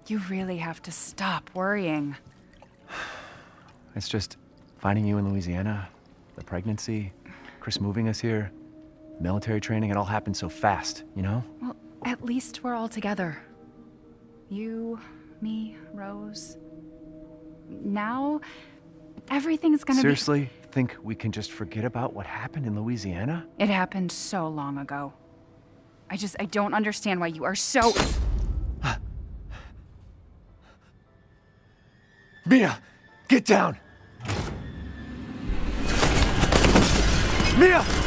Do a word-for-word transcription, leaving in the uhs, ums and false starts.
You really have to stop worrying. It's just finding you in Louisiana, the pregnancy, Chris moving us here, military training, it all happened so fast, you know? Well, at least we're all together. You, me, Rose. Now, everything's gonna Seriously? Be... Think we can just forget about what happened in Louisiana? It happened so long ago. I just, I don't understand why you are so... Mia! Get down! Mia!